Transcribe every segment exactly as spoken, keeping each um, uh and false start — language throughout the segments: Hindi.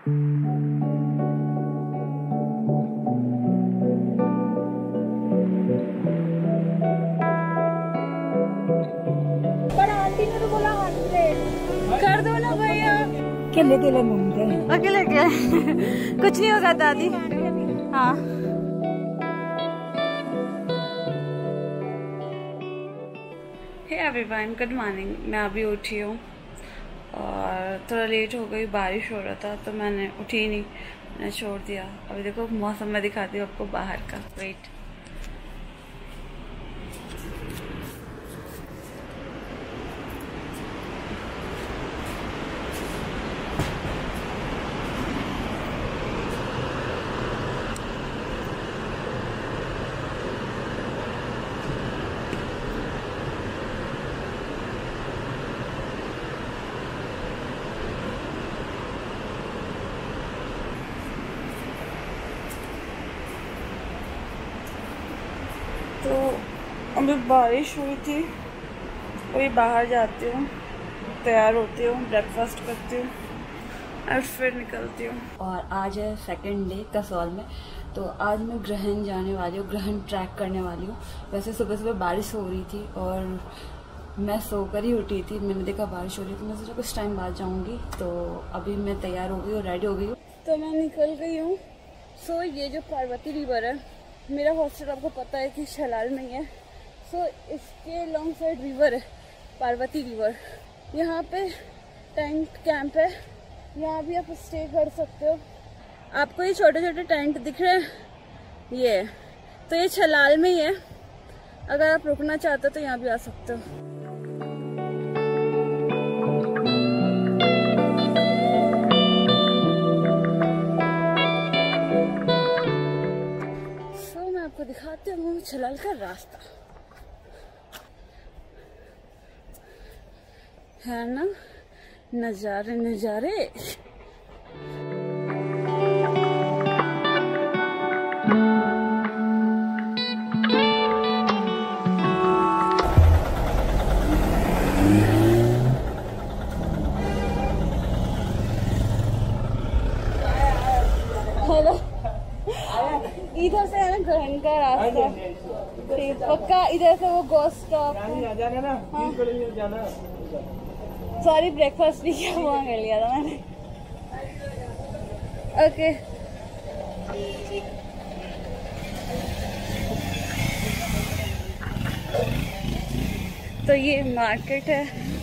पर आंटी ने तो बोला हंड्रेड कर दो ना भैया। अकेले अकेले घूमते हैं। अकेले क्या कुछ नहीं होगा दादी। हाँ हे एवरीवन, गुड मॉर्निंग। मैं अभी उठी हूँ और थोड़ा लेट हो गई, बारिश हो रहा था तो मैंने उठी नहीं, मैंने छोड़ दिया। अभी देखो मौसम में दिखाती हूँ आपको बाहर का। वेट, तो अभी बारिश हुई थी, अभी बाहर जाती हूँ, तैयार होती हूँ, ब्रेकफास्ट करती हूँ और फिर निकलती हूँ। और आज है सेकंड डे कसौल में, तो आज मैं ग्रहण जाने वाली हूँ, ग्रहण ट्रैक करने वाली हूँ। वैसे सुबह सुबह बारिश हो रही थी और मैं सोकर ही उठी थी, मैंने देखा बारिश हो रही थी, मैं सोचा कुछ टाइम बाद जाऊँगी। तो अभी मैं तैयार हो गई और रेडी हो गई हूँ, तो मैं निकल गई हूँ। सो ये जो पार्वती रिवर है, मेरा हॉस्टल आपको पता है कि शलाल में ही है। सो so, इसके लॉन्ग साइड रिवर है, पार्वती रिवर। यहाँ पे टेंट कैंप है, यहाँ भी आप स्टे कर सकते हो। आपको ये छोटे छोटे टेंट दिख रहे हैं, ये तो ये शलाल में ही है। अगर आप रुकना चाहते हो तो यहाँ भी आ सकते हो। आपको दिखाते हूँ छलाल का रास्ता, है ना, नजारे नजारे। हेलो, इधर से है ना ग्रहण का रास्ता, पक्का इधर से वो गोस्ट स्टॉप। सॉरी ब्रेकफास्ट नहीं किया, वहाँ कर लिया था मैंने। ओके तो ये मार्केट है,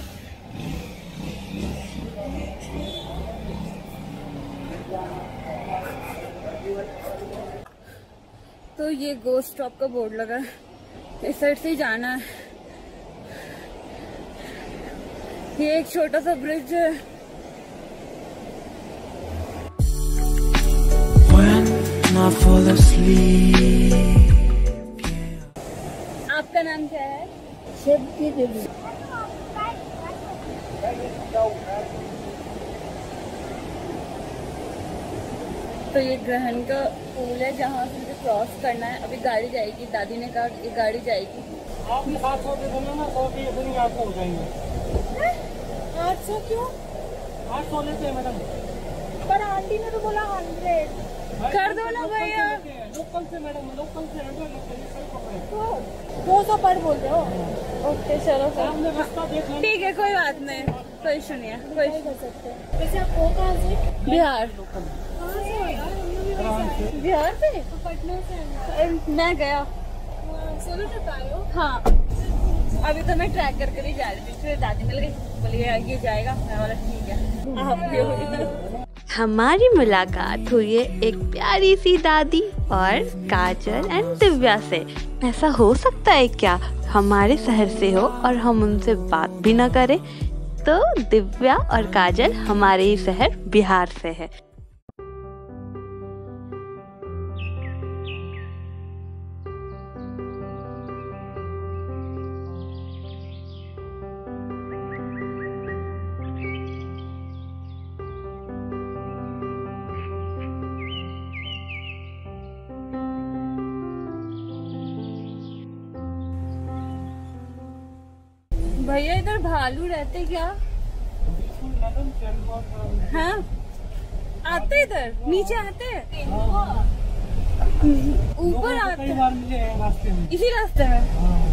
तो ये गोस्ट स्टॉप का बोर्ड लगा है, इस साइड से ही जाना है। ये एक छोटा सा ब्रिज है। आपका नाम क्या है? सेफ्टी देवी। तो ये ग्रहण का पुल है जहाँ से मुझे क्रॉस करना है। अभी गाड़ी जाएगी, दादी ने कहा ये गाड़ी जाएगी। आप सात सौ दे देना ना, सौ की इतनी आपको हो जाएंगे। आठ सौ क्यों? आठ सौ लेते हैं मैडम। पर आंटी ने तो बोला हंड्रेड कर दो ना भैया। लोकल से मैडम, लोकल से दो सौ पर बोल रहे हो? ओके चलो सर, ठीक है, कोई बात नहीं, कोई इशू नहीं है, कोई कर सकते हैं। वैसे आप हो कहाँ से? बिहार। बिहार से? पटना से। मैं गया सोलो ट्रिप आए हो? हाँ, अभी तो मैं ट्रैक कर कर ही जा रही थी, फिर दादी मिल गई, बोलिए ये जाएगा, मैं बोला ठीक है। आप भी हो? हमारी मुलाकात हुई है एक प्यारी सी दादी और काजल एंड दिव्या से। ऐसा हो सकता है क्या हमारे शहर से हो और हम उनसे बात भी ना करें? तो दिव्या और काजल हमारे ही शहर बिहार से है। भैया इधर भालू रहते क्या? मैडम हाँ, आते इधर नीचे आते हैं ऊपर आते कई बार मिले हैं रास्ते में, इसी रास्ते में।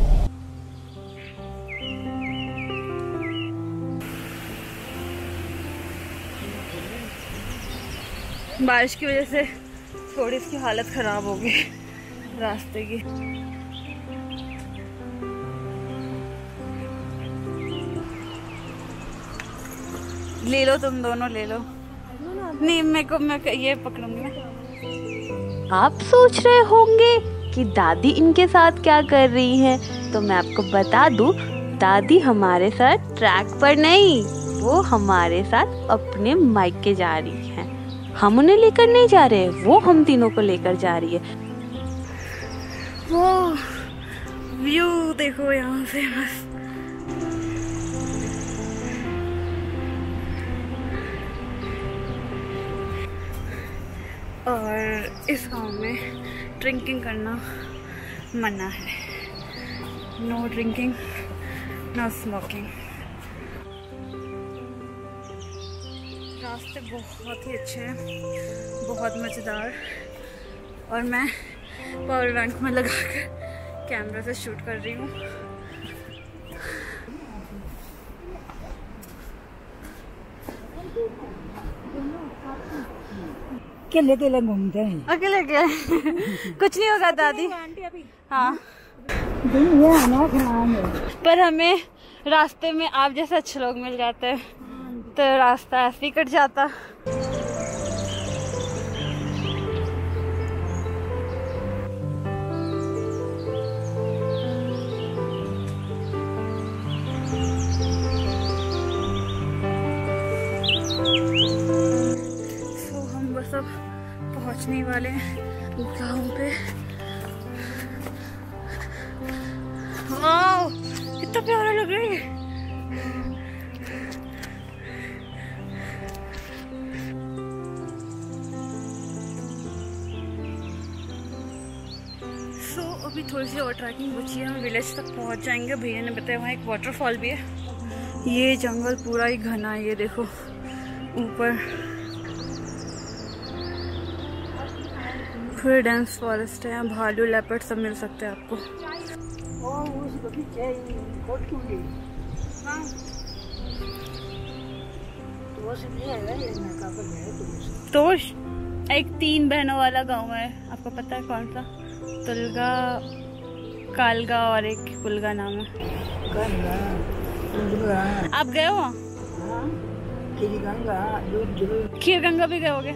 बारिश की वजह से थोड़ी इसकी हालत खराब हो गई रास्ते की। ले लो तुम दोनों ले लो। नहीं मेरे को मैं ये पकड़ूंगी ना। आप सोच रहे होंगे कि दादी इनके साथ क्या कर रही है, तो मैं आपको बता दूं, दादी हमारे साथ ट्रैक पर नहीं, वो हमारे साथ अपने मायके जा रही है। हम उन्हें लेकर नहीं जा रहे, वो हम तीनों को लेकर जा रही है। वो व्यू देखो यहाँ से बस। और इस गांव में ड्रिंकिंग करना मना है। No drinking, no smoking. रास्ते बहुत ही अच्छे हैं, बहुत मज़ेदार। और मैं पावर बैंक में लगाकर कैमरा से शूट कर रही हूँ। अकेले अकेले घूमते हैं। अकेले अकेले कुछ नहीं होगा दादी। हाँ पर हमें रास्ते में आप जैसे अच्छे लोग मिल जाते हैं तो रास्ता ऐसे ही कट जाता। सो हम बस अब पहुंचने वाले हैं गाँव पे। वाह कितना प्यारा लग रहा है। सो so, अभी थोड़ी सी और ट्रैकिंग बची है, हम विलेज तक पहुंच जाएंगे। भैया ने बताया वहाँ एक वाटरफॉल भी है। ये जंगल पूरा ही घना है, ये देखो ऊपर पूरे डेंस फॉरेस्ट है। यहाँ भालू लेपर्ड सब मिल सकते हैं आपको। तोश एक तीन बहनों वाला गांव है, आपको पता है कौन सा? तुलगा, कालगा और एक पुलगा नाम है। आप गए हो? खीर गंगा भी गए होगे?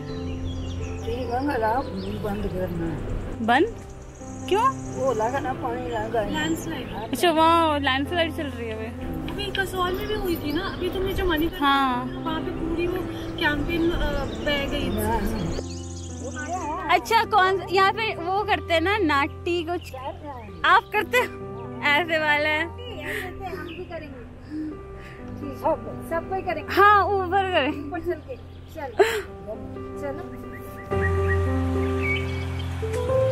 बंद करना बंद क्यों? वो लगा ना पानी लगा। लैंडस्लाइड। अच्छा वहाँ लैंडस्लाइड चल रही है अभी। अभी कसौल में भी हुई थी ना, अभी तुमने जो मनी हाँ वहाँ पे पूरी वो कैंपेन बह गई थी। अच्छा कौन यहाँ पे वो करते हैं ना नाटी कुछ, आप करते हो ऐसे वाला है? हम भी करेंगे, सब सब कोई करेंगे। हाँ ऊपर करें। ऊपर चल के चल चलो।